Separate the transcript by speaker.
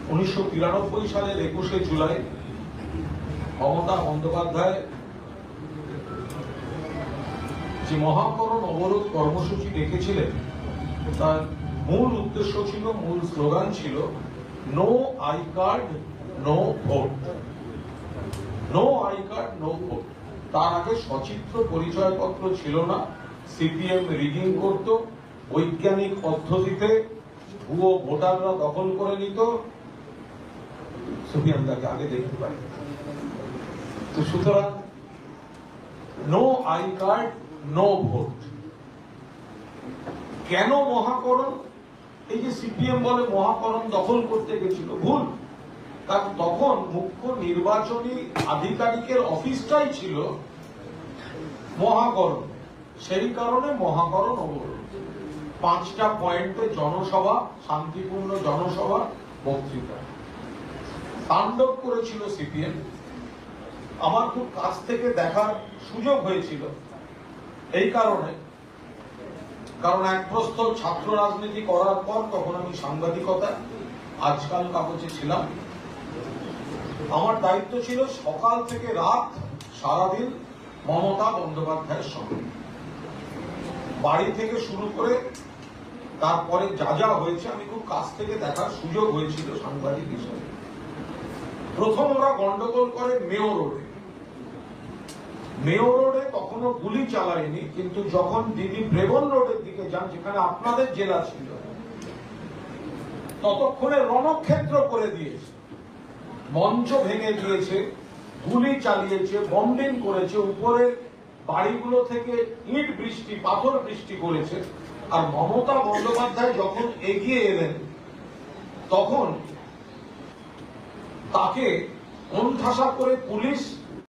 Speaker 1: 1993 সালের 21শে জুলাই মমতা বন্দ্যোপাধ্যায় যে মহাকরণ অবরোধ কর্মসূচি রেখেছিলেন তার মূল উদ্দেশ্য ছিল, মূল স্লোগান ছিল, no I card no vote. No I card no vote. তার আগে সচিত্র পরিচয়পত্র ছিল না, সিপিএম রিগিং করত, বৈজ্ঞানিক পদ্ধতিতে ভুয়ো ভোটাররা দখল করে নিত। সিপিএম তাকে আগে দেখতে পাই। তো সুতরাং no I card no vote. কেন মহাকরণ? এই যে সিপিএম বলে মহাকরণ দখল করতে গেছিল, ভুল। কারণ তখন মুখ্য নির্বাচনী আধিকারিকের অফিসটাই ছিল মহাকরণ। সেই কারণে মহাকরণ অবরোধ। 5টা পয়েন্টে জনসভা, শান্তিপূর্ণ জনসভা, বক্তৃতা। তাণ্ডব করেছিল সিপিএম। আমার খুব কাছ থেকে দেখার সুযোগ হয়েছিল এই কারণে, কারণ এক প্রস্থ ছাত্র রাজনীতি করার পর তখন আমি সাংবাদিকতা, আজকাল কাগজে ছিলাম। আমার দায়িত্ব ছিল সকাল থেকে রাত সারাদিন মমতা বন্দ্যোপাধ্যায়ের সঙ্গে, বাড়ি থেকে শুরু করে তারপরে যা যা হয়েছে আমি খুব কাছ থেকে দেখার সুযোগ হয়েছিল সাংবাদিক হিসেবে। প্রথম ওরা গন্ডগোল করে মেয়র রোডে। মেয়র রোডে কখনো গুলি চালায়নি, কিন্তু যখন দিদি ব্রেবন রোডের দিকে যান, যেখানে আপনাদের জেলা ছিল, ততক্ষণে রণক্ষেত্র করে দিয়েছে, মঞ্চ ভেঙে দিয়েছে, গুলি চালিয়েছে, বম্বিং করেছে, উপরে বাড়িগুলো থেকে ইট বৃষ্টি, পাথর বৃষ্টি করেছে। আর মমতা বন্দ্যোপাধ্যায় যখন এগিয়ে এলেন তখন তাকে কোণঠাসা করে পুলিশ